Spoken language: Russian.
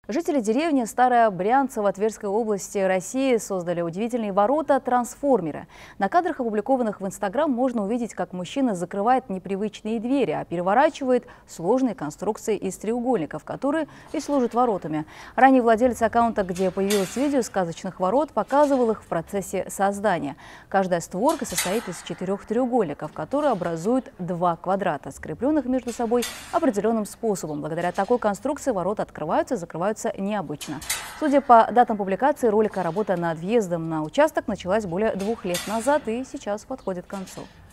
Жители деревни Старая Брянцево Тверской области России создали удивительные ворота-трансформеры. На кадрах, опубликованных в Инстаграм, можно увидеть, как мужчина закрывает непривычные двери, а переворачивает сложные конструкции из треугольников, которые и служат воротами. Ранее владелец аккаунта, где появилось видео сказочных ворот, показывал их в процессе создания. Каждая створка состоит из 4 треугольников, которые образуют 2 квадрата, скрепленных между собой определенным способом. Благодаря такой конструкции ворота открываются и закрываются необычно. Судя по датам публикации ролика, работа над въездом на участок началась более 2 лет назад и сейчас подходит к концу.